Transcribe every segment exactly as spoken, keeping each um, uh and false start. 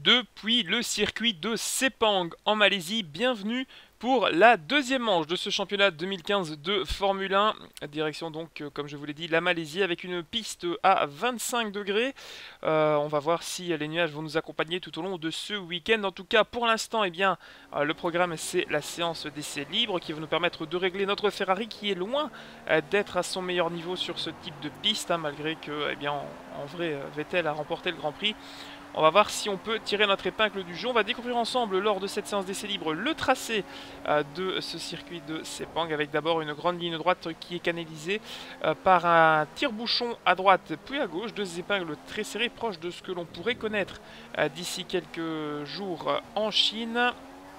depuis le circuit de Sepang en Malaisie. Bienvenue pour la deuxième manche de ce championnat deux mille quinze de Formule un. Direction donc, comme je vous l'ai dit, la Malaisie avec une piste à vingt-cinq degrés. Euh, on va voir si les nuages vont nous accompagner tout au long de ce week-end. En tout cas, pour l'instant, eh bien, euh, le programme, c'est la séance d'essai libre qui va nous permettre de régler notre Ferrari qui est loin euh, d'être à son meilleur niveau sur ce type de piste, hein, malgré que, eh bien, en, en vrai, Vettel a remporté le Grand Prix. On va voir si on peut tirer notre épingle du jeu. On va découvrir ensemble lors de cette séance d'essai libre le tracé euh, de ce circuit de Sepang, avec d'abord une grande ligne droite qui est canalisée euh, par un tire-bouchon à droite puis à gauche, deux épingles très serrées proches de ce que l'on pourrait connaître euh, d'ici quelques jours euh, en Chine.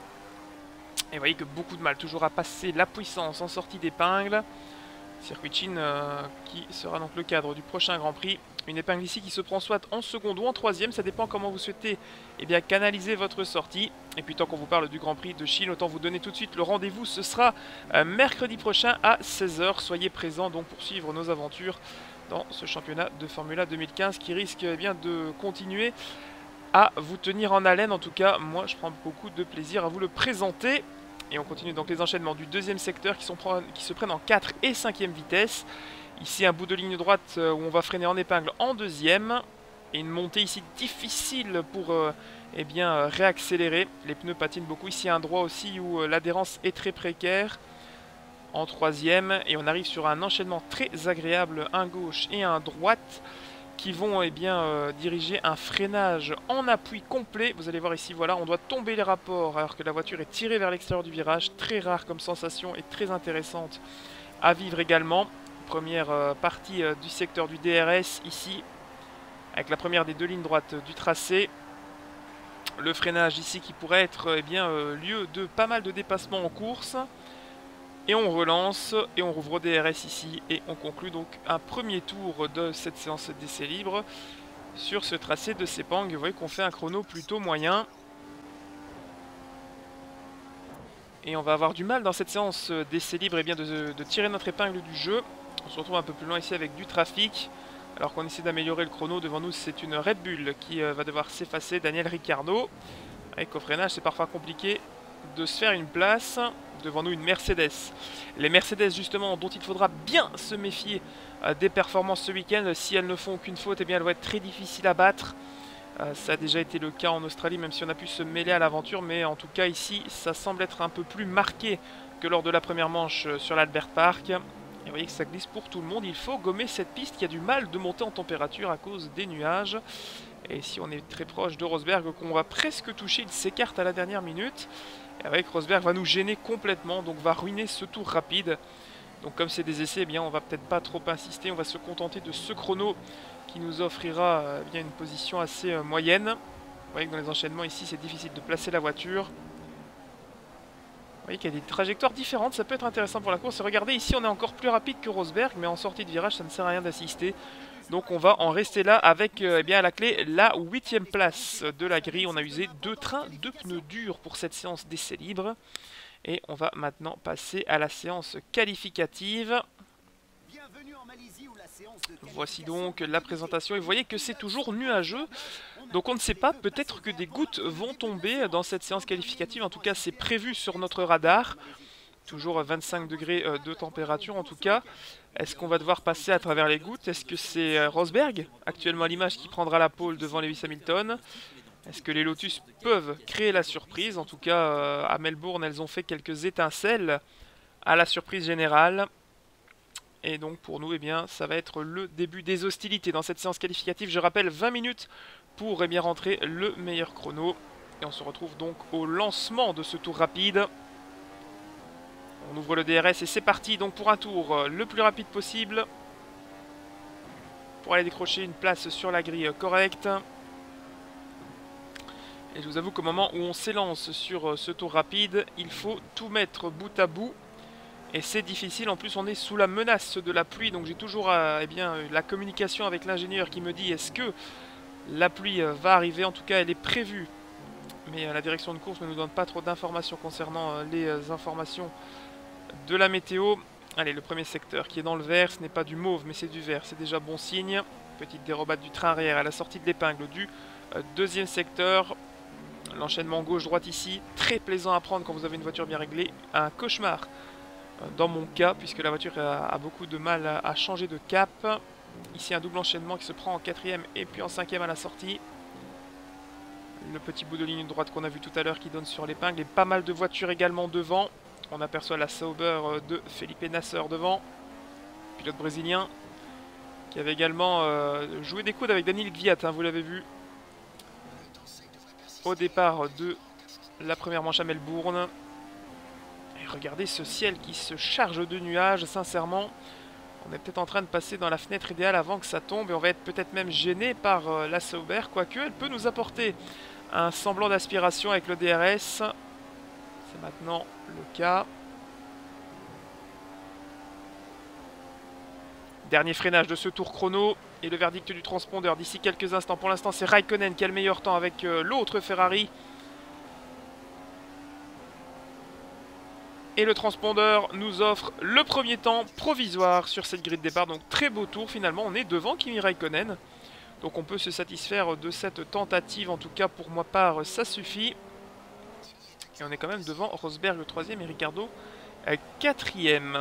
Et vous voyez que beaucoup de mal toujours à passer la puissance en sortie d'épingle. Circuit de Chine euh, qui sera donc le cadre du prochain Grand Prix. Une épingle ici qui se prend soit en seconde ou en troisième, ça dépend comment vous souhaitez eh bien, canaliser votre sortie. Et puis tant qu'on vous parle du Grand Prix de Chine, autant vous donner tout de suite le rendez-vous. Ce sera euh, mercredi prochain à seize heures. Soyez présents donc pour suivre nos aventures dans ce championnat de Formule un deux mille quinze qui risque eh bien, de continuer à vous tenir en haleine. En tout cas, moi je prends beaucoup de plaisir à vous le présenter. Et on continue donc les enchaînements du deuxième secteur qui, sont, qui se prennent en quatre et cinquième vitesse. Ici un bout de ligne droite où on va freiner en épingle en deuxième. Et une montée ici difficile pour euh, eh bien, réaccélérer. Les pneus patinent beaucoup. Ici un droit aussi où euh, l'adhérence est très précaire. En troisième. Et on arrive sur un enchaînement très agréable, un gauche et un droite, qui vont eh bien, euh, diriger un freinage en appui complet. Vous allez voir ici, voilà, on doit tomber les rapports alors que la voiture est tirée vers l'extérieur du virage. Très rare comme sensation et très intéressante à vivre également. Première euh, partie euh, du secteur du D R S ici, avec la première des deux lignes droites euh, du tracé. Le freinage ici qui pourrait être eh bien, euh, lieu de pas mal de dépassements en course. Et on relance, et on rouvre au D R S ici, et on conclut donc un premier tour de cette séance d'essai libre sur ce tracé de Sepang. Vous voyez qu'on fait un chrono plutôt moyen. Et on va avoir du mal dans cette séance d'essai libre eh bien, de, de tirer notre épingle du jeu. On se retrouve un peu plus loin ici avec du trafic, alors qu'on essaie d'améliorer le chrono. Devant nous, c'est une Red Bull qui euh, va devoir s'effacer, Daniel Ricciardo. Avec au freinage, c'est parfois compliqué de se faire une place. Devant nous, une Mercedes. Les Mercedes, justement, dont il faudra bien se méfier euh, des performances ce week-end. Si elles ne font aucune faute, eh bien, elles vont être très difficiles à battre. Euh, ça a déjà été le cas en Australie, même si on a pu se mêler à l'aventure. Mais en tout cas, ici, ça semble être un peu plus marqué que lors de la première manche euh, sur l'Albert Park. Et vous voyez que ça glisse pour tout le monde. Il faut gommer cette piste qui a du mal de monter en température à cause des nuages. Et si on est très proche de Rosberg, qu'on va presque toucher, il s'écarte à la dernière minute. Et avec Rosberg va nous gêner complètement, donc va ruiner ce tour rapide. Donc comme c'est des essais, eh bien, on va peut-être pas trop insister. On va se contenter de ce chrono qui nous offrira eh bien, une position assez euh, moyenne. Vous voyez que dans les enchaînements ici, c'est difficile de placer la voiture. Vous voyez qu'il y a des trajectoires différentes, ça peut être intéressant pour la course. Et regardez, ici on est encore plus rapide que Rosberg, mais en sortie de virage, ça ne sert à rien d'assister. Donc on va en rester là avec euh, eh bien, à la clé la huitième place de la grille. On a usé deux trains, deux pneus durs pour cette séance d'essai libre. Et on va maintenant passer à la séance qualificative. Voici donc la présentation et vous voyez que c'est toujours nuageux. Donc on ne sait pas, peut-être que des gouttes vont tomber dans cette séance qualificative. En tout cas, c'est prévu sur notre radar. Toujours vingt-cinq degrés de température en tout cas. Est-ce qu'on va devoir passer à travers les gouttes? Est-ce que c'est Rosberg, actuellement à l'image, qui prendra la pole devant Lewis Hamilton? Est-ce que les Lotus peuvent créer la surprise? En tout cas, à Melbourne, elles ont fait quelques étincelles à la surprise générale. Et donc pour nous, eh bien, ça va être le début des hostilités dans cette séance qualificative. Je rappelle, vingt minutes pour eh bien, rentrer le meilleur chrono. Et on se retrouve donc au lancement de ce tour rapide. On ouvre le D R S et c'est parti donc pour un tour le plus rapide possible. Pour aller décrocher une place sur la grille correcte. Et je vous avoue qu'au moment où on s'élance sur ce tour rapide, il faut tout mettre bout à bout. Et c'est difficile, en plus on est sous la menace de la pluie, donc j'ai toujours euh, eh bien, la communication avec l'ingénieur qui me dit est-ce que la pluie euh, va arriver, en tout cas elle est prévue. Mais euh, la direction de course ne nous donne pas trop d'informations concernant euh, les euh, informations de la météo. Allez, le premier secteur qui est dans le vert, ce n'est pas du mauve mais c'est du vert, c'est déjà bon signe. Petite dérobade du train arrière à la sortie de l'épingle du euh, deuxième secteur. L'enchaînement gauche-droite ici, très plaisant à prendre quand vous avez une voiture bien réglée. Un cauchemar dans mon cas, puisque la voiture a, a beaucoup de mal à, à changer de cap. Ici un double enchaînement qui se prend en quatrième et puis en cinquième à la sortie. Le petit bout de ligne droite qu'on a vu tout à l'heure qui donne sur l'épingle. Et pas mal de voitures également devant. On aperçoit la Sauber de Felipe Nasser devant. Pilote brésilien. Qui avait également euh, joué des coudes avec Daniel Kvyat, hein, vous l'avez vu. Au départ de la première manche à Melbourne. Et regardez ce ciel qui se charge de nuages, sincèrement. On est peut-être en train de passer dans la fenêtre idéale avant que ça tombe. Et on va être peut-être même gêné par euh, la Sauber. Quoique, elle peut nous apporter un semblant d'aspiration avec le D R S. C'est maintenant le cas. Dernier freinage de ce tour chrono et le verdict du transpondeur d'ici quelques instants. Pour l'instant, c'est Raikkonen qui a le meilleur temps avec euh, l'autre Ferrari. Et le transpondeur nous offre le premier temps provisoire sur cette grille de départ. Donc très beau tour finalement. On est devant Kimi Raikkonen. Donc on peut se satisfaire de cette tentative. En tout cas pour moi part, ça suffit. Et on est quand même devant Rosberg le troisième et Ricciardo quatrième.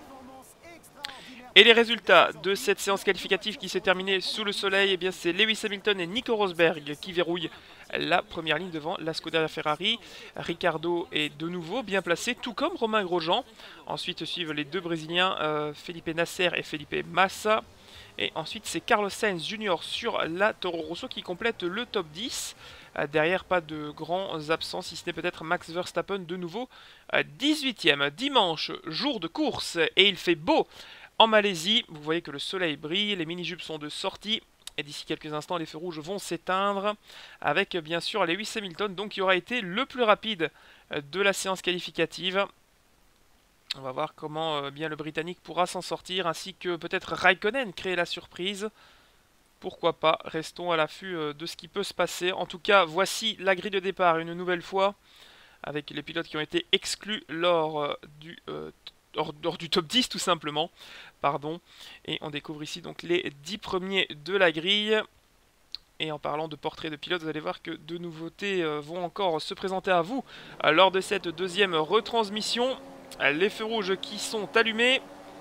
Et les résultats de cette séance qualificative qui s'est terminée sous le soleil, eh bien c'est Lewis Hamilton et Nico Rosberg qui verrouillent la première ligne devant la Scuderia Ferrari. Ricciardo est de nouveau bien placé, tout comme Romain Grosjean. Ensuite suivent les deux Brésiliens, euh, Felipe Nasser et Felipe Massa. Et ensuite c'est Carlos Sainz Junior sur la Toro Rosso qui complète le top dix. Euh, derrière, pas de grands absents, si ce n'est peut-être Max Verstappen de nouveau euh, dix-huitième. Dimanche, jour de course et il fait beau. En Malaisie, vous voyez que le soleil brille, les mini-jupes sont de sortie. Et d'ici quelques instants, les feux rouges vont s'éteindre. Avec bien sûr Lewis Hamilton, donc qui aura été le plus rapide de la séance qualificative. On va voir comment euh, bien le Britannique pourra s'en sortir. Ainsi que peut-être Raikkonen créer la surprise. Pourquoi pas, restons à l'affût euh, de ce qui peut se passer. En tout cas, voici la grille de départ une nouvelle fois. Avec les pilotes qui ont été exclus lors euh, du... Euh, Hors, hors du top dix tout simplement, pardon, et on découvre ici donc les dix premiers de la grille. Et en parlant de portrait de pilote, vous allez voir que de nouveautés euh, vont encore se présenter à vous euh, lors de cette deuxième retransmission. Euh, les feux rouges qui sont allumés.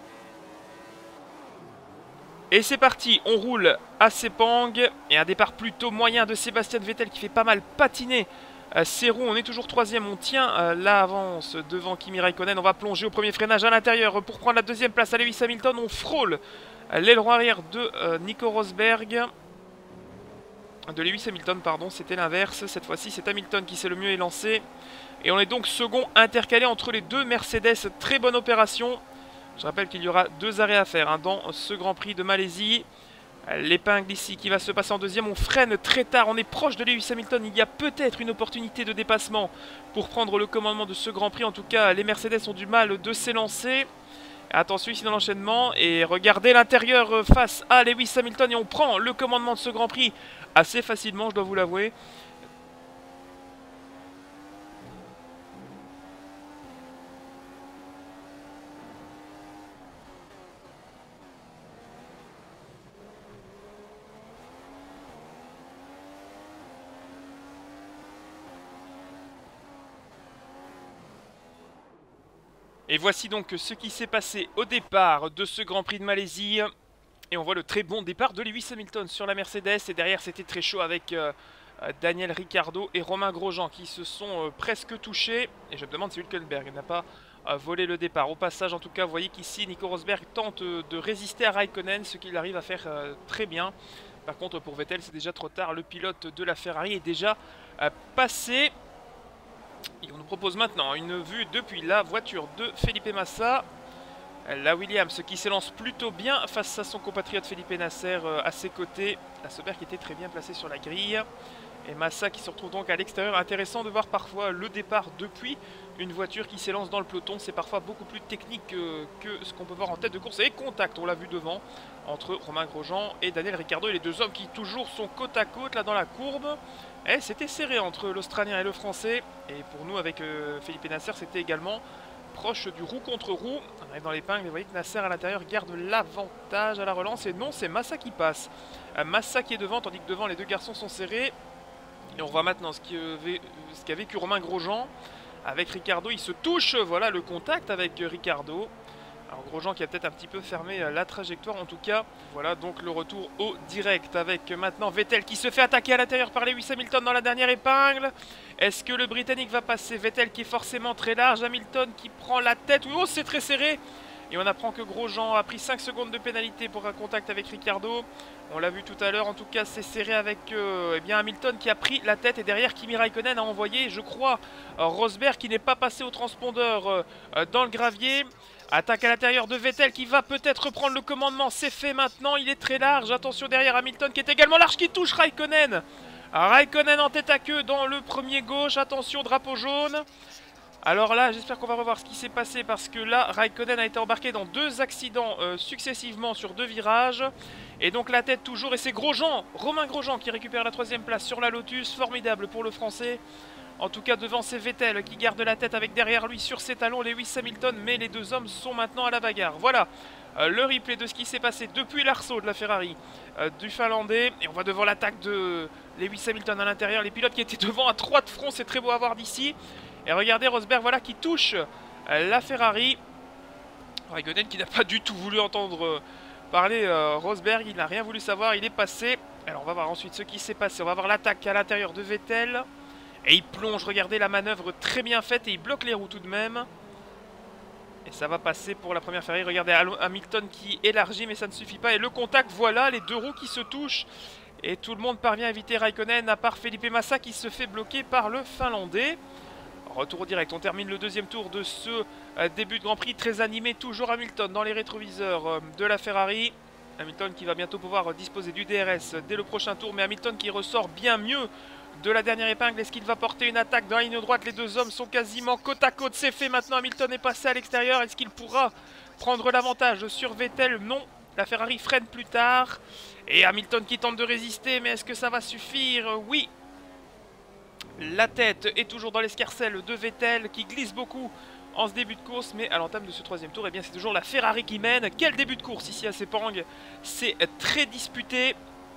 Et c'est parti, on roule à Sepang, et un départ plutôt moyen de Sébastien Vettel qui fait pas mal patiner ses roues. On est toujours troisième, on tient euh, l'avance devant Kimi Raikkonen. On va plonger au premier freinage à l'intérieur pour prendre la deuxième place à Lewis Hamilton. On frôle euh, l'aileron arrière de euh, Nico Rosberg. De Lewis Hamilton, pardon, c'était l'inverse. Cette fois-ci, c'est Hamilton qui s'est le mieux élancé. Et on est donc second intercalé entre les deux Mercedes. Très bonne opération. Je rappelle qu'il y aura deux arrêts à faire hein, dans ce Grand Prix de Malaisie. L'épingle ici qui va se passer en deuxième, on freine très tard, on est proche de Lewis Hamilton, il y a peut-être une opportunité de dépassement pour prendre le commandement de ce Grand Prix. En tout cas, les Mercedes ont du mal de s'élancer. Attention ici dans l'enchaînement, et regardez l'intérieur face à Lewis Hamilton, et on prend le commandement de ce Grand Prix assez facilement, je dois vous l'avouer. Et voici donc ce qui s'est passé au départ de ce Grand Prix de Malaisie. Et on voit le très bon départ de Lewis Hamilton sur la Mercedes. Et derrière, c'était très chaud avec euh, Daniel Ricciardo et Romain Grosjean qui se sont euh, presque touchés. Et je me demande si Hülkenberg n'a pas euh, volé le départ. Au passage, en tout cas, vous voyez qu'ici, Nico Rosberg tente euh, de résister à Raikkonen, ce qu'il arrive à faire euh, très bien. Par contre, pour Vettel, c'est déjà trop tard. Le pilote de la Ferrari est déjà euh, passé. Et on nous propose maintenant une vue depuis la voiture de Felipe Massa. La Williams qui s'élance plutôt bien face à son compatriote Felipe Nasser à ses côtés. La Sauber qui était très bien placée sur la grille. Et Massa qui se retrouve donc à l'extérieur. Intéressant de voir parfois le départ depuis une voiture qui s'élance dans le peloton. C'est parfois beaucoup plus technique que, que ce qu'on peut voir en tête de course. Et contact, on l'a vu devant, entre Romain Grosjean et Daniel Ricciardo. Et les deux hommes qui toujours sont côte à côte là dans la courbe. Et c'était serré entre l'Australien et le Français. Et pour nous avec euh, Felipe Nasser, c'était également proche du roue contre roue. On arrive dans l'épingle et vous voyez que Nasser à l'intérieur garde l'avantage à la relance. Et non, c'est Massa qui passe. Euh, Massa qui est devant, tandis que devant les deux garçons sont serrés. Et on voit maintenant ce qu'a vécu Romain Grosjean avec Ricciardo. Il se touche, voilà le contact avec Ricciardo. Alors Grosjean qui a peut-être un petit peu fermé la trajectoire en tout cas. Voilà donc le retour au direct avec maintenant Vettel qui se fait attaquer à l'intérieur par Lewis Hamilton dans la dernière épingle. Est-ce que le Britannique va passer? Vettel qui est forcément très large, Hamilton qui prend la tête. Oh, c'est très serré. Et on apprend que Grosjean a pris cinq secondes de pénalité pour un contact avec Ricciardo. On l'a vu tout à l'heure, en tout cas c'est serré avec euh, eh bien Hamilton qui a pris la tête. Et derrière Kimi Raikkonen a envoyé, je crois, euh, Rosberg qui n'est pas passé au transpondeur euh, euh, dans le gravier. Attaque à l'intérieur de Vettel qui va peut-être reprendre le commandement. C'est fait maintenant, il est très large. Attention derrière Hamilton qui est également large, qui touche Raikkonen. Raikkonen en tête à queue dans le premier gauche. Attention, drapeau jaune. Alors là, j'espère qu'on va revoir ce qui s'est passé parce que là, Raikkonen a été embarqué dans deux accidents euh, successivement sur deux virages. Et donc la tête toujours, et c'est Grosjean, Romain Grosjean qui récupère la troisième place sur la Lotus. Formidable pour le Français. En tout cas, devant c'est Vettel qui garde la tête avec derrière lui sur ses talons Lewis Hamilton. Mais les deux hommes sont maintenant à la bagarre. Voilà euh, le replay de ce qui s'est passé depuis l'arceau de la Ferrari euh, du Finlandais. Et on va devant l'attaque de Lewis Hamilton à l'intérieur. Les pilotes qui étaient devant à trois de front, c'est très beau à voir d'ici. Et regardez Rosberg, voilà, qui touche euh, la Ferrari. Raikkonen qui n'a pas du tout voulu entendre euh, parler euh, Rosberg, il n'a rien voulu savoir, il est passé. Alors on va voir ensuite ce qui s'est passé. On va voir l'attaque à l'intérieur de Vettel. Et il plonge, regardez la manœuvre très bien faite et il bloque les roues tout de même. Et ça va passer pour la première Ferrari. Regardez Hamilton qui élargit mais ça ne suffit pas. Et le contact, voilà, les deux roues qui se touchent. Et tout le monde parvient à éviter Raikkonen à part Felipe Massa qui se fait bloquer par le Finlandais. Retour au direct, on termine le deuxième tour de ce euh, début de Grand Prix. Très animé, toujours Hamilton dans les rétroviseurs euh, de la Ferrari. Hamilton qui va bientôt pouvoir euh, disposer du D R S dès le prochain tour. Mais Hamilton qui ressort bien mieux de la dernière épingle. Est-ce qu'il va porter une attaque dans la ligne droite? Les deux hommes sont quasiment côte à côte. C'est fait maintenant, Hamilton est passé à l'extérieur. Est-ce qu'il pourra prendre l'avantage sur Vettel? Non, la Ferrari freine plus tard. Et Hamilton qui tente de résister, mais est-ce que ça va suffire? Oui. La tête est toujours dans l'escarcelle de Vettel qui glisse beaucoup en ce début de course. Mais à l'entame de ce troisième tour, eh bien c'est toujours la Ferrari qui mène. Quel début de course ici à Sepang. C'est très disputé.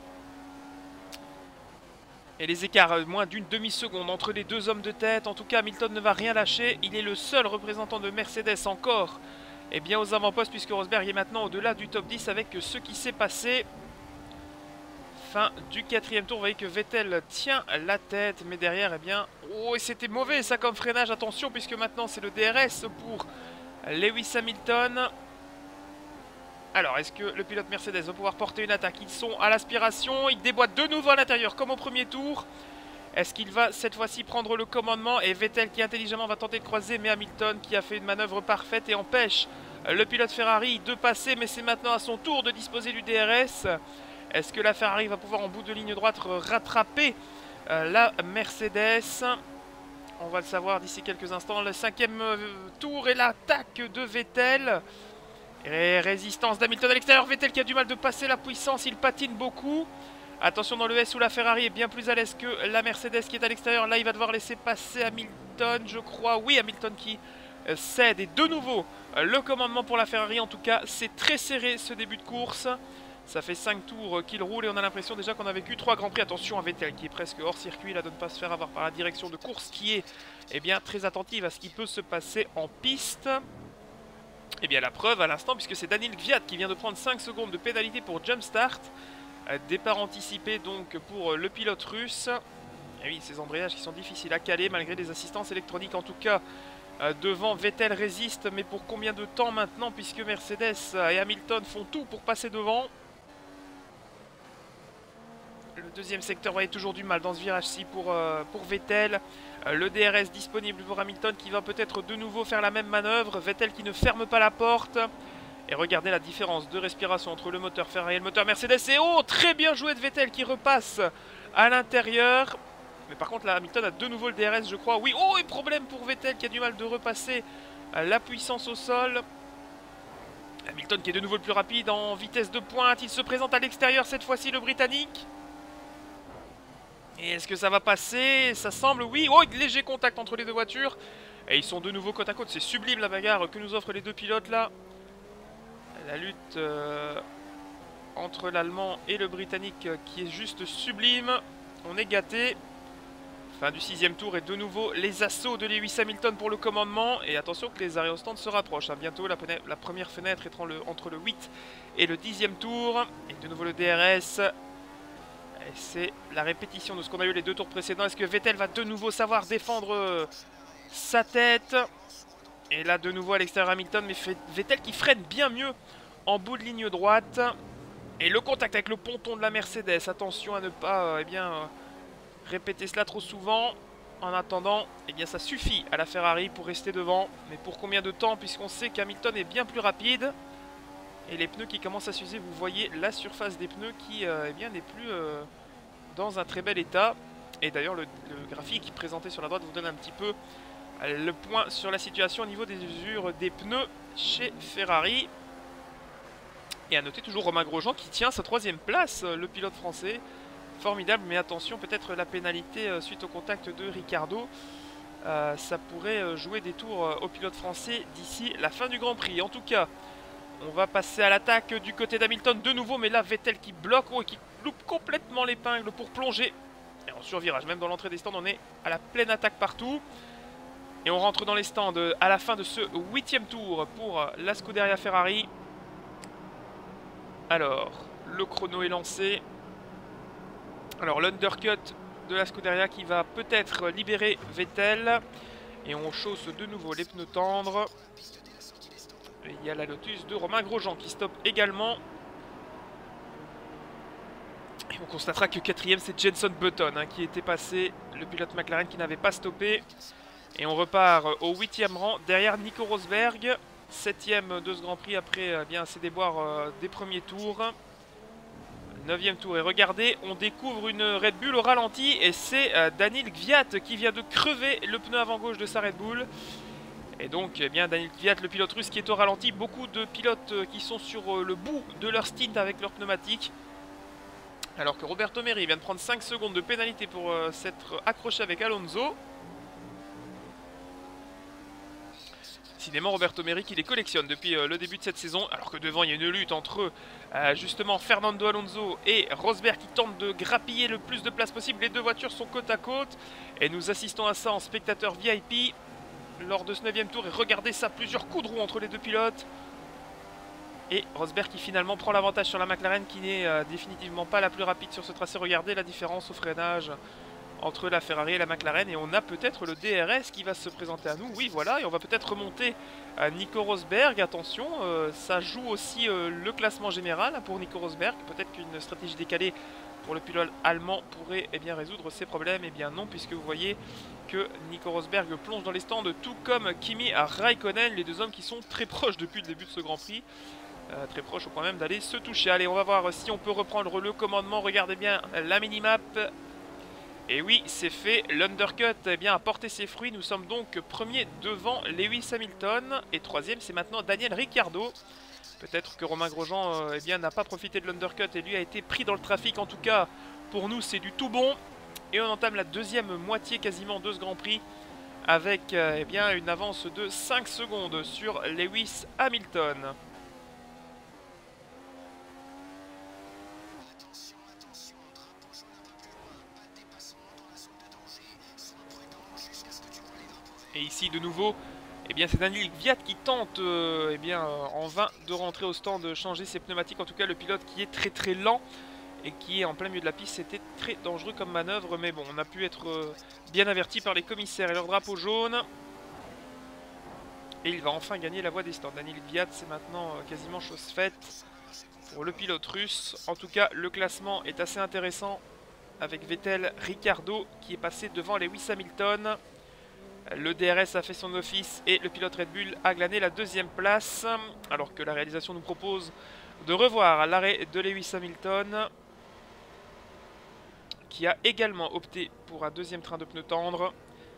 Et les écarts, moins d'une demi-seconde entre les deux hommes de tête. En tout cas, Hamilton ne va rien lâcher. Il est le seul représentant de Mercedes encore eh bien, aux avant-postes puisque Rosberg est maintenant au-delà du top dix avec ce qui s'est passé. Fin du quatrième tour, vous voyez que Vettel tient la tête, mais derrière, eh bien... Oh, et c'était mauvais ça comme freinage, attention, puisque maintenant c'est le D R S pour Lewis Hamilton. Alors, est-ce que le pilote Mercedes va pouvoir porter une attaque? Ils sont à l'aspiration, ils déboîtent de nouveau à l'intérieur, comme au premier tour. Est-ce qu'il va cette fois-ci prendre le commandement? Et Vettel qui intelligemment va tenter de croiser, mais Hamilton qui a fait une manœuvre parfaite et empêche le pilote Ferrari de passer, mais c'est maintenant à son tour de disposer du D R S. Est-ce que la Ferrari va pouvoir en bout de ligne droite rattraper euh, la Mercedes? On va le savoir d'ici quelques instants. Le cinquième euh, tour et l'attaque de Vettel. Et résistance d'Hamilton à l'extérieur. Vettel qui a du mal de passer la puissance. Il patine beaucoup. Attention dans le S où la Ferrari est bien plus à l'aise que la Mercedes qui est à l'extérieur. Là, il va devoir laisser passer Hamilton, je crois. Oui, Hamilton qui euh, cède. Et de nouveau, euh, le commandement pour la Ferrari. En tout cas, c'est très serré ce début de course. Ça fait cinq tours qu'il roule et on a l'impression déjà qu'on a vécu trois grands prix. Attention à Vettel qui est presque hors circuit là de ne pas se faire avoir par la direction de course qui est eh bien, très attentive à ce qui peut se passer en piste. Et bien la preuve à l'instant puisque c'est Daniil Kvyat qui vient de prendre cinq secondes de pénalité pour jump start. Départ anticipé donc pour le pilote russe. Et oui, ces embrayages qui sont difficiles à caler malgré des assistances électroniques en tout cas. Devant, Vettel résiste, mais pour combien de temps maintenant puisque Mercedes et Hamilton font tout pour passer devant. Le deuxième secteur va avoir toujours du mal dans ce virage-ci pour, euh, pour Vettel. Euh, le D R S disponible pour Hamilton qui va peut-être de nouveau faire la même manœuvre. Vettel qui ne ferme pas la porte. Et regardez la différence de respiration entre le moteur Ferrari et le moteur Mercedes. Et oh, très bien joué de Vettel qui repasse à l'intérieur. Mais par contre là, Hamilton a de nouveau le D R S je crois. Oui, oh, et problème pour Vettel qui a du mal de repasser euh, la puissance au sol. Hamilton qui est de nouveau le plus rapide en vitesse de pointe. Il se présente à l'extérieur cette fois-ci le Britannique. Et est-ce que ça va passer? Ça semble, oui. Oh, léger contact entre les deux voitures. Et ils sont de nouveau côte à côte. C'est sublime la bagarre que nous offrent les deux pilotes là. La lutte euh, entre l'Allemand et le Britannique euh, qui est juste sublime. On est gâté. Fin du sixième tour et de nouveau les assauts de Lewis Hamilton pour le commandement. Et attention que les arrêts au stand se rapprochent. Hein. Bientôt la, la première fenêtre est le, entre le huit et le dixième tour. Et de nouveau le D R S. Et c'est la répétition de ce qu'on a eu les deux tours précédents. Est-ce que Vettel va de nouveau savoir défendre euh, sa tête? Et là de nouveau à l'extérieur Hamilton. Mais Vettel qui freine bien mieux en bout de ligne droite. Et le contact avec le ponton de la Mercedes. Attention à ne pas euh, eh bien, euh, répéter cela trop souvent. En attendant, eh bien, ça suffit à la Ferrari pour rester devant. Mais pour combien de temps? Puisqu'on sait qu'Hamilton est bien plus rapide. Et les pneus qui commencent à s'user. Vous voyez la surface des pneus qui euh, eh bien, n'est plus euh, dans un très bel état. Et d'ailleurs, le, le graphique présenté sur la droite vous donne un petit peu euh, le point sur la situation au niveau des usures des pneus chez Ferrari. Et à noter toujours Romain Grosjean qui tient sa troisième place, le pilote français. Formidable, mais attention, peut-être la pénalité euh, suite au contact de Ricciardo. Euh, ça pourrait euh, jouer des tours euh, au pilote français d'ici la fin du Grand Prix. En tout cas, on va passer à l'attaque du côté d'Hamilton de nouveau. Mais là, Vettel qui bloque oh, et qui loupe complètement l'épingle pour plonger. Et en survirage, même dans l'entrée des stands, on est à la pleine attaque partout. Et on rentre dans les stands à la fin de ce huitième tour pour la Scuderia Ferrari. Alors, le chrono est lancé. Alors, l'undercut de la Scuderia qui va peut-être libérer Vettel. Et on chausse de nouveau les pneus tendres. Et il y a la Lotus de Romain Grosjean qui stoppe également. Et on constatera que quatrième, c'est Jenson Button hein, qui était passé. Le pilote McLaren qui n'avait pas stoppé. Et on repart au huitième rang derrière Nico Rosberg. Septième de ce Grand Prix après euh, bien ses déboires euh, des premiers tours. Neuvième tour et regardez, on découvre une Red Bull au ralenti et c'est euh, Daniil Kvyat qui vient de crever le pneu avant gauche de sa Red Bull. Et donc eh bien Daniil Kvyat, le pilote russe qui est au ralenti, beaucoup de pilotes euh, qui sont sur euh, le bout de leur stint avec leur pneumatique. Alors que Roberto Merhi vient de prendre cinq secondes de pénalité pour euh, s'être accroché avec Alonso. Décidément, Roberto Merhi qui les collectionne depuis euh, le début de cette saison, alors que devant il y a une lutte entre euh, justement Fernando Alonso et Rosberg qui tentent de grappiller le plus de place possible. Les deux voitures sont côte à côte et nous assistons à ça en spectateur V I P lors de ce neuvième tour. Et regardez ça, plusieurs coups de roue entre les deux pilotes. Et Rosberg qui finalement prend l'avantage sur la McLaren qui n'est euh, définitivement pas la plus rapide sur ce tracé. Regardez la différence au freinage entre la Ferrari et la McLaren, et on a peut-être le D R S qui va se présenter à nous. Oui, voilà, et on va peut-être remonter à Nico Rosberg. Attention, euh, ça joue aussi euh, le classement général pour Nico Rosberg. Peut-être qu'une stratégie décalée pour le pilote allemand pourrait eh bien, résoudre ces problèmes. Eh bien non, puisque vous voyez que Nico Rosberg plonge dans les stands, tout comme Kimi Raikkonen, les deux hommes qui sont très proches depuis le début de ce Grand Prix. Euh, très proches au point même d'aller se toucher. Allez, on va voir si on peut reprendre le commandement. Regardez bien la minimap. Et oui, c'est fait, l'undercut eh bien, a porté ses fruits. Nous sommes donc premier devant Lewis Hamilton. Et troisième, c'est maintenant Daniel Ricciardo. Peut-être que Romain Grosjean euh, eh bien, n'a pas profité de l'undercut et lui a été pris dans le trafic. En tout cas, pour nous, c'est du tout bon. Et on entame la deuxième moitié quasiment de ce Grand Prix avec euh, eh bien, une avance de cinq secondes sur Lewis Hamilton. Et ici de nouveau, eh bien c'est Daniil Kvyat qui tente euh, eh bien, euh, en vain de rentrer au stand, de changer ses pneumatiques. En tout cas le pilote qui est très très lent et qui est en plein milieu de la piste, c'était très dangereux comme manœuvre. Mais bon, on a pu être euh, bien averti par les commissaires et leur drapeau jaune. Et il va enfin gagner la voie des stands. Daniil Kvyat, c'est maintenant euh, quasiment chose faite pour le pilote russe. En tout cas le classement est assez intéressant avec Vettel, Ricciardo qui est passé devant Lewis Hamilton. Le D R S a fait son office et le pilote Red Bull a glané la deuxième place. Alors que la réalisation nous propose de revoir l'arrêt de Lewis Hamilton, qui a également opté pour un deuxième train de pneus tendres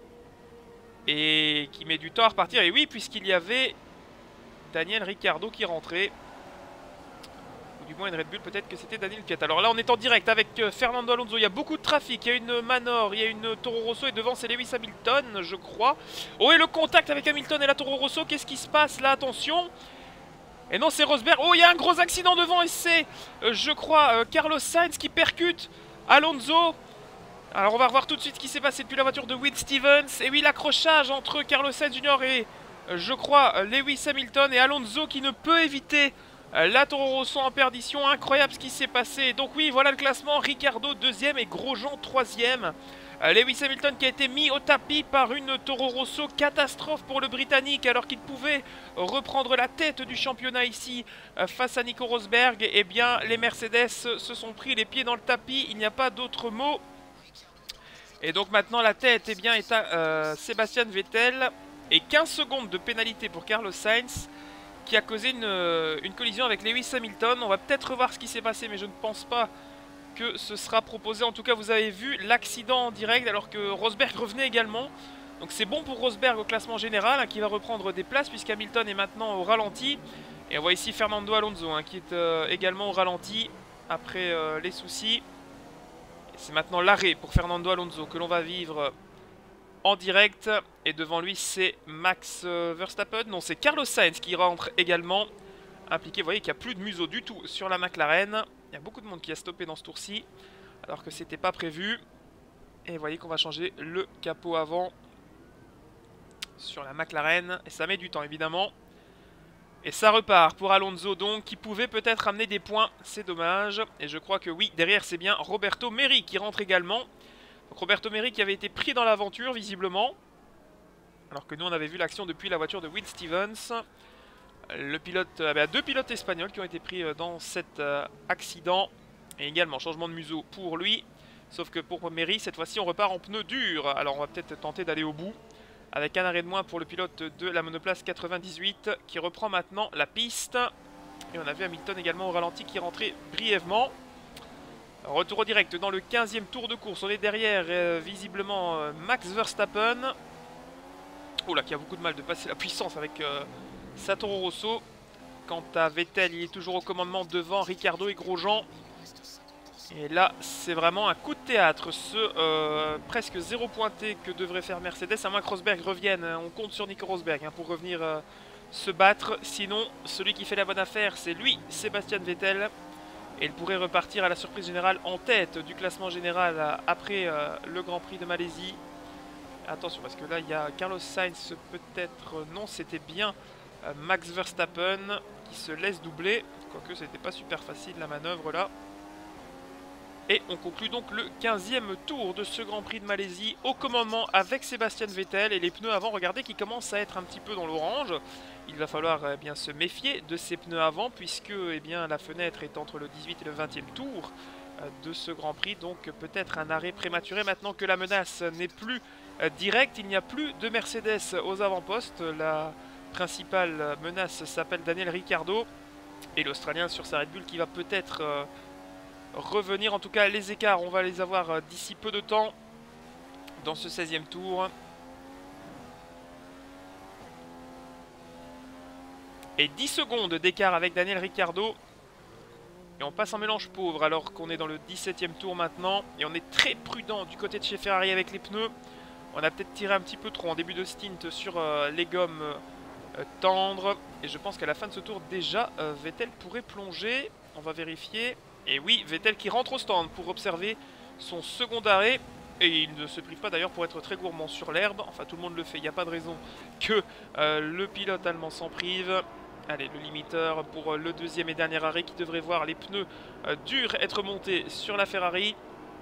et qui met du temps à repartir. Et oui, puisqu'il y avait Daniel Ricciardo qui rentrait, ou du moins une Red Bull, peut-être que c'était Daniil Kvyat. Alors là on est en direct avec Fernando Alonso, il y a beaucoup de trafic, il y a une Manor, il y a une Toro Rosso et devant c'est Lewis Hamilton je crois. Oh et le contact avec Hamilton et la Toro Rosso, qu'est-ce qui se passe là, attention. Et non c'est Rosberg, oh il y a un gros accident devant et c'est euh, je crois euh, Carlos Sainz qui percute Alonso. Alors on va revoir tout de suite ce qui s'est passé depuis la voiture de Will Stevens. Et oui, l'accrochage entre Carlos Sainz Junior et, euh, je crois, Lewis Hamilton et Alonso qui ne peut éviter euh, la Toro Rosso en perdition. Incroyable ce qui s'est passé. Donc oui, voilà le classement. Ricciardo deuxième et Grosjean troisième. Euh, Lewis Hamilton qui a été mis au tapis par une Toro Rosso. Catastrophe pour le Britannique alors qu'il pouvait reprendre la tête du championnat ici euh, face à Nico Rosberg. Eh bien, les Mercedes se sont pris les pieds dans le tapis. Il n'y a pas d'autre mot. Et donc maintenant la tête eh bien, est à euh, Sébastien Vettel et quinze secondes de pénalité pour Carlos Sainz qui a causé une, euh, une collision avec Lewis Hamilton. On va peut-être revoir ce qui s'est passé mais je ne pense pas que ce sera proposé. En tout cas vous avez vu l'accident en direct alors que Rosberg revenait également. Donc c'est bon pour Rosberg au classement général hein, qui va reprendre des places puisqu'Hamilton est maintenant au ralenti. Et on voit ici Fernando Alonso hein, qui est euh, également au ralenti après euh, les soucis. C'est maintenant l'arrêt pour Fernando Alonso que l'on va vivre en direct. Et devant lui, c'est Max Verstappen. Non, c'est Carlos Sainz qui rentre également impliqué. Vous voyez qu'il n'y a plus de museau du tout sur la McLaren. Il y a beaucoup de monde qui a stoppé dans ce tour-ci, alors que c'était pas prévu. Et vous voyez qu'on va changer le capot avant sur la McLaren. Et ça met du temps, évidemment. Et ça repart pour Alonso donc, qui pouvait peut-être amener des points, c'est dommage. Et je crois que oui, derrière c'est bien Roberto Merhi qui rentre également. Donc Roberto Merhi qui avait été pris dans l'aventure visiblement. Alors que nous on avait vu l'action depuis la voiture de Will Stevens. Le pilote, euh, bah, deux pilotes espagnols qui ont été pris euh, dans cet euh, accident. Et également changement de museau pour lui. Sauf que pour Merhi, cette fois-ci on repart en pneus durs. Alors on va peut-être tenter d'aller au bout. Avec un arrêt de moins pour le pilote de la monoplace quatre-vingt-dix-huit qui reprend maintenant la piste. Et on a vu Hamilton également au ralenti qui rentrait brièvement. Retour au direct dans le quinzième tour de course. On est derrière euh, visiblement euh, Max Verstappen. Oh là, qui a beaucoup de mal de passer la puissance avec euh, sa Toro Rosso. Quant à Vettel, il est toujours au commandement devant Ricciardo et Grosjean. Et là, c'est vraiment un coup de théâtre, ce euh, presque zéro pointé que devrait faire Mercedes, à moins que Rosberg revienne. On compte sur Nico Rosberg hein, pour revenir euh, se battre. Sinon, celui qui fait la bonne affaire, c'est lui, Sébastien Vettel. Et il pourrait repartir à la surprise générale en tête du classement général euh, après euh, le Grand Prix de Malaisie. Attention, parce que là, il y a Carlos Sainz, peut-être... Non, c'était bien euh, Max Verstappen qui se laisse doubler. Quoique, c'était pas super facile la manœuvre là. Et on conclut donc le quinzième tour de ce Grand Prix de Malaisie au commandement avec Sébastien Vettel. Et les pneus avant, regardez, qui commencent à être un petit peu dans l'orange. Il va falloir eh bien, se méfier de ces pneus avant puisque eh bien, la fenêtre est entre le dix-huit et le vingtième tour de ce Grand Prix. Donc peut-être un arrêt prématuré maintenant que la menace n'est plus directe. Il n'y a plus de Mercedes aux avant-postes. La principale menace s'appelle Daniel Ricciardo. Et l'Australien sur sa Red Bull qui va peut-être... Euh, revenir. En tout cas, les écarts, on va les avoir d'ici peu de temps dans ce seizième tour. Et dix secondes d'écart avec Daniel Ricciardo. Et on passe en mélange pauvre alors qu'on est dans le dix-septième tour maintenant. Et on est très prudent du côté de chez Ferrari avec les pneus. On a peut-être tiré un petit peu trop en début de stint sur euh, les gommes euh, tendres. Et je pense qu'à la fin de ce tour, déjà, euh, Vettel pourrait plonger. On va vérifier. Et oui, Vettel qui rentre au stand pour observer son second arrêt. Et il ne se prive pas d'ailleurs pour être très gourmand sur l'herbe. Enfin, tout le monde le fait, il n'y a pas de raison que euh, le pilote allemand s'en prive. Allez, le limiteur pour euh, le deuxième et dernier arrêt qui devrait voir les pneus euh, durs être montés sur la Ferrari.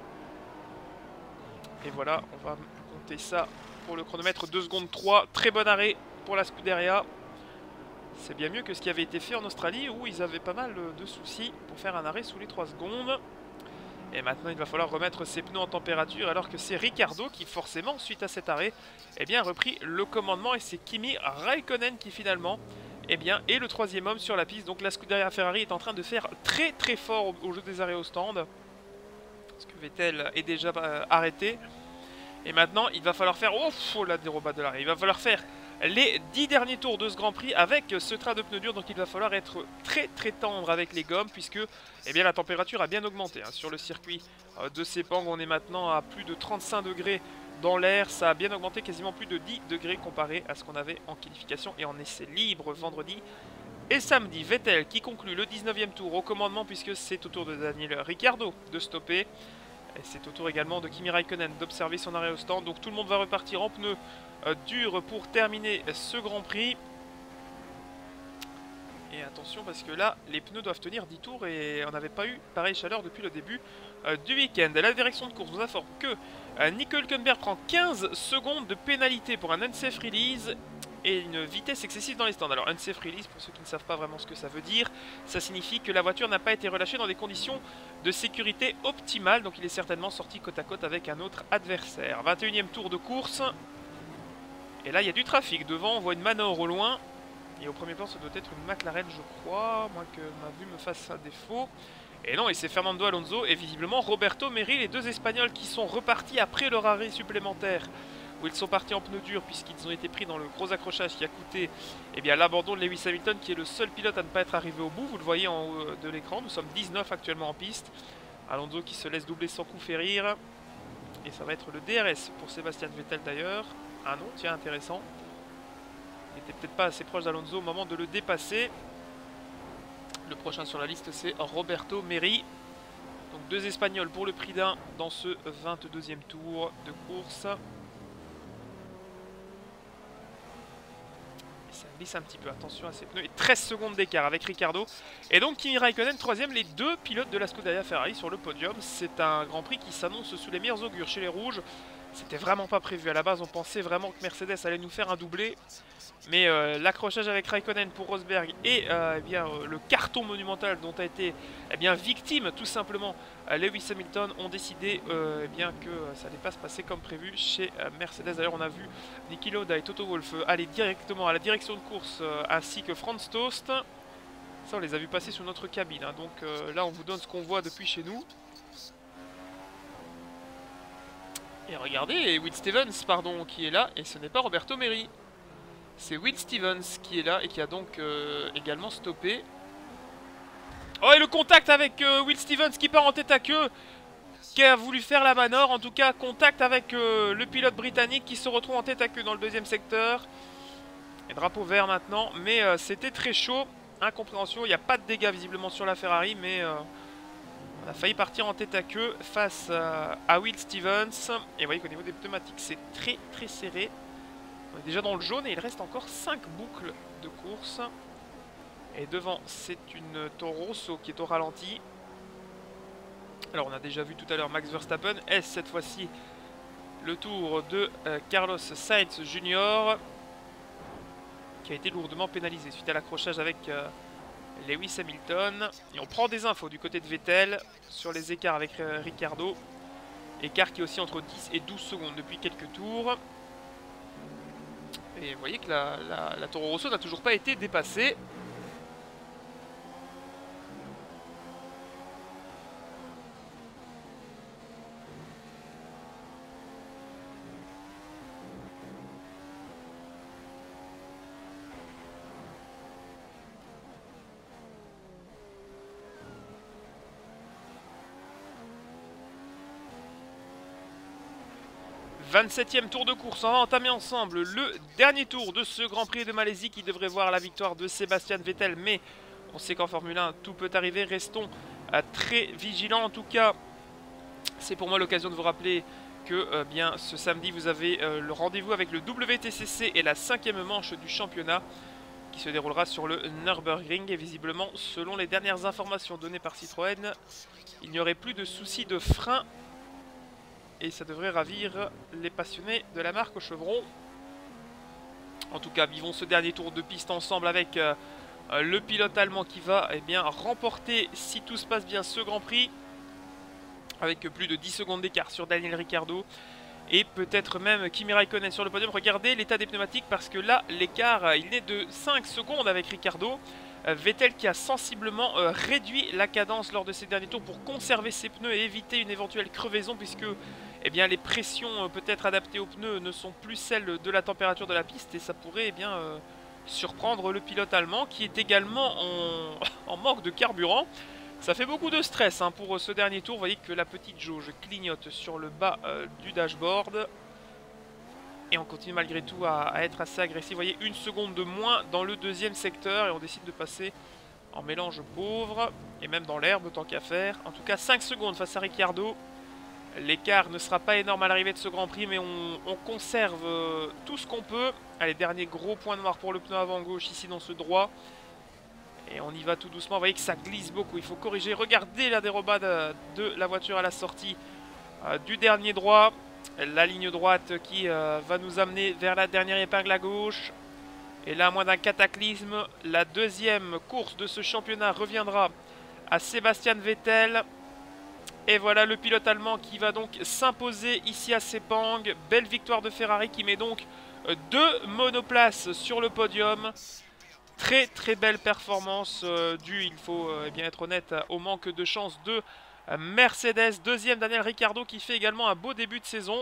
Et voilà, on va compter ça pour le chronomètre. deux secondes trois. Très bon arrêt pour la Scuderia. C'est bien mieux que ce qui avait été fait en Australie où ils avaient pas mal de soucis pour faire un arrêt sous les trois secondes. Et maintenant il va falloir remettre ses pneus en température alors que c'est Ricciardo qui forcément suite à cet arrêt eh bien, a repris le commandement et c'est Kimi Raikkonen qui finalement eh bien, est le troisième homme sur la piste. Donc la Scuderia Ferrari est en train de faire très très fort au, au jeu des arrêts au stand. Parce que Vettel est déjà euh, arrêté. Et maintenant il va falloir faire... Oh la dérobade de l'arrêt. Il va falloir faire... les dix derniers tours de ce Grand Prix avec ce train de pneus durs. Donc il va falloir être très très tendre avec les gommes puisque eh bien, la température a bien augmenté hein. Sur le circuit de Sepang on est maintenant à plus de trente-cinq degrés dans l'air. Ça a bien augmenté, quasiment plus de dix degrés comparé à ce qu'on avait en qualification et en essai libre vendredi et samedi. Vettel qui conclut le dix-neuvième tour au commandement puisque c'est au tour de Daniel Ricciardo de stopper. Et c'est au tour également de Kimi Raikkonen d'observer son arrêt au stand. Donc tout le monde va repartir en pneus euh, durs pour terminer ce Grand Prix. Et attention parce que là, les pneus doivent tenir dix tours et on n'avait pas eu pareille chaleur depuis le début euh, du week-end. La direction de course nous informe que euh, Nico Hülkenberg prend quinze secondes de pénalité pour un unsafe release et une vitesse excessive dans les stands. Alors unsafe release, pour ceux qui ne savent pas vraiment ce que ça veut dire, ça signifie que la voiture n'a pas été relâchée dans des conditions de sécurité optimales. Donc il est certainement sorti côte à côte avec un autre adversaire. vingt et unième tour de course. Et là, il y a du trafic. Devant, on voit une Manor au loin. Et au premier plan, ça doit être une McLaren, je crois, moins que ma vue me fasse un défaut. Et non, et c'est Fernando Alonso et visiblement Roberto Merri, les deux Espagnols qui sont repartis après leur arrêt supplémentaire, où ils sont partis en pneus durs puisqu'ils ont été pris dans le gros accrochage qui a coûté eh bien, l'abandon de Lewis Hamilton, qui est le seul pilote à ne pas être arrivé au bout. Vous le voyez en haut de l'écran, nous sommes dix-neuf actuellement en piste. Alonso qui se laisse doubler sans coup férir. Et ça va être le D R S pour Sébastien Vettel d'ailleurs. Ah non, tiens, intéressant. Il n'était peut-être pas assez proche d'Alonso au moment de le dépasser. Le prochain sur la liste, c'est Roberto Merri. Donc deux Espagnols pour le prix d'un dans ce vingt-deuxième tour de course. Et ça glisse un petit peu, attention à ces pneus. Et treize secondes d'écart avec Ricciardo. Et donc Kimi Raikkonen, troisième, les deux pilotes de la Scuderia Ferrari sur le podium. C'est un Grand Prix qui s'annonce sous les meilleurs augures chez les Rouges. C'était vraiment pas prévu. À la base, on pensait vraiment que Mercedes allait nous faire un doublé. Mais euh, l'accrochage avec Raikkonen pour Rosberg et euh, eh bien, euh, le carton monumental dont a été eh bien, victime tout simplement euh, Lewis Hamilton ont décidé euh, eh bien, que ça n'allait pas se passer comme prévu chez euh, Mercedes. D'ailleurs, on a vu Niki Lauda et Toto Wolff aller directement à la direction de course euh, ainsi que Franz Tost. Ça, on les a vus passer sur notre cabine. Hein. Donc euh, là, on vous donne ce qu'on voit depuis chez nous. Et regardez, Will Stevens, pardon, qui est là, et ce n'est pas Roberto Merri. C'est Will Stevens qui est là et qui a donc euh, également stoppé. Oh, et le contact avec euh, Will Stevens qui part en tête à queue, qui a voulu faire la manœuvre. En tout cas, contact avec euh, le pilote britannique qui se retrouve en tête à queue dans le deuxième secteur. Et drapeau vert maintenant, mais euh, c'était très chaud. Incompréhension, il n'y a pas de dégâts visiblement sur la Ferrari, mais euh, on a failli partir en tête à queue face euh, à Will Stevens. Et vous voyez qu'au niveau des pneumatiques, c'est très très serré. On est déjà dans le jaune et il reste encore cinq boucles de course. Et devant, c'est une Toro Rosso qui est au ralenti. Alors, on a déjà vu tout à l'heure Max Verstappen. Est-ce cette fois-ci le tour de euh, Carlos Sainz Junior, qui a été lourdement pénalisé suite à l'accrochage avec euh, Lewis Hamilton. Et on prend des infos du côté de Vettel sur les écarts avec euh, Ricciardo. Écart qui est aussi entre dix et douze secondes depuis quelques tours. Et vous voyez que la, la, la Toro Rosso n'a toujours pas été dépassée. vingt-septième tour de course, on va entamer ensemble le dernier tour de ce Grand Prix de Malaisie qui devrait voir la victoire de Sébastien Vettel. Mais on sait qu'en Formule un, tout peut arriver. Restons euh, très vigilants. En tout cas, c'est pour moi l'occasion de vous rappeler que euh, bien, ce samedi, vous avez euh, le rendez-vous avec le W T C C et la cinquième manche du championnat qui se déroulera sur le Nürburgring. Et visiblement, selon les dernières informations données par Citroën, il n'y aurait plus de soucis de frein. Et ça devrait ravir les passionnés de la marque au chevron. En tout cas, vivons ce dernier tour de piste ensemble avec euh, le pilote allemand qui va eh bien, remporter, si tout se passe bien, ce Grand Prix. Avec plus de dix secondes d'écart sur Daniel Ricciardo. Et peut-être même Kimi Raikkonen sur le podium. Regardez l'état des pneumatiques parce que là, l'écart, il est de cinq secondes avec Ricciardo. Vettel qui a sensiblement euh, réduit la cadence lors de ces derniers tours pour conserver ses pneus et éviter une éventuelle crevaison puisque eh bien, les pressions euh, peut-être adaptées aux pneus ne sont plus celles de la température de la piste et ça pourrait eh bien, euh, surprendre le pilote allemand qui est également en, en manque de carburant. Ça fait beaucoup de stress hein, pour ce dernier tour. Vous voyez que la petite jauge clignote sur le bas euh, du dashboard. Et on continue malgré tout à, à être assez agressif. Vous voyez, une seconde de moins dans le deuxième secteur. Et on décide de passer en mélange pauvre. Et même dans l'herbe, tant qu'à faire. En tout cas, cinq secondes face à Ricciardo. L'écart ne sera pas énorme à l'arrivée de ce Grand Prix, mais on, on conserve euh, tout ce qu'on peut. Allez, dernier gros point noir pour le pneu avant gauche ici dans ce droit. Et on y va tout doucement. Vous voyez que ça glisse beaucoup. Il faut corriger. Regardez la dérobade de la voiture à la sortie euh, du dernier droit. La ligne droite qui euh, va nous amener vers la dernière épingle à gauche. Et là, à moins d'un cataclysme, la deuxième course de ce championnat reviendra à Sébastien Vettel. Et voilà le pilote allemand qui va donc s'imposer ici à Sepang. Belle victoire de Ferrari qui met donc deux monoplaces sur le podium. Très très belle performance euh, due, il faut euh, bien être honnête, au manque de chance de euh, Mercedes. Deuxième, Daniel Ricciardo qui fait également un beau début de saison.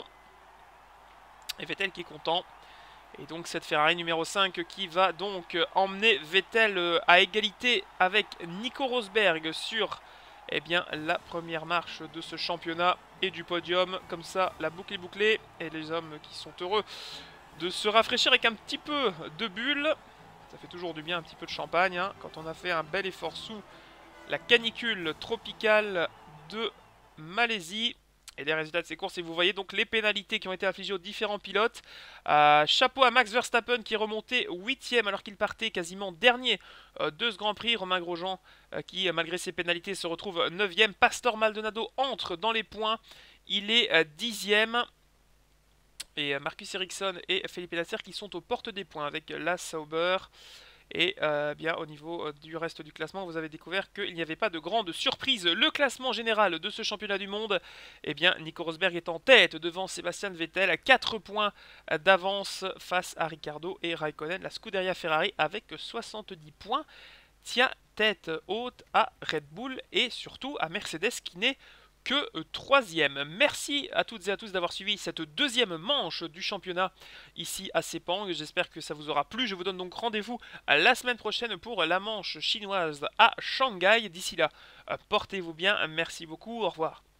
Et Vettel qui est content. Et donc cette Ferrari numéro cinq qui va donc emmener Vettel euh, à égalité avec Nico Rosberg sur eh bien, la première marche de ce championnat et du podium. Comme ça, la boucle est bouclée. Et les hommes qui sont heureux de se rafraîchir avec un petit peu de bulle. Ça fait toujours du bien un petit peu de champagne hein, quand on a fait un bel effort sous la canicule tropicale de Malaisie. Et les résultats de ces courses, et vous voyez donc les pénalités qui ont été infligées aux différents pilotes. Euh, chapeau à Max Verstappen qui est remonté huitième alors qu'il partait quasiment dernier euh, de ce Grand Prix. Romain Grosjean euh, qui, malgré ses pénalités, se retrouve neuvième. Pastor Maldonado entre dans les points. Il est euh, dixième. Et Marcus Ericsson et Felipe Nasser qui sont aux portes des points avec la Sauber. Et euh, bien au niveau du reste du classement, vous avez découvert qu'il n'y avait pas de grande surprise. Le classement général de ce championnat du monde, eh bien Nico Rosberg est en tête devant Sébastien Vettel à quatre points d'avance face à Ricciardo et Raikkonen. La Scuderia Ferrari avec soixante-dix points tient tête haute à Red Bull et surtout à Mercedes qui n'est que troisième. Merci à toutes et à tous d'avoir suivi cette deuxième manche du championnat ici à Sepang. J'espère que ça vous aura plu. Je vous donne donc rendez-vous la semaine prochaine pour la manche chinoise à Shanghai. D'ici là, portez-vous bien. Merci beaucoup. Au revoir.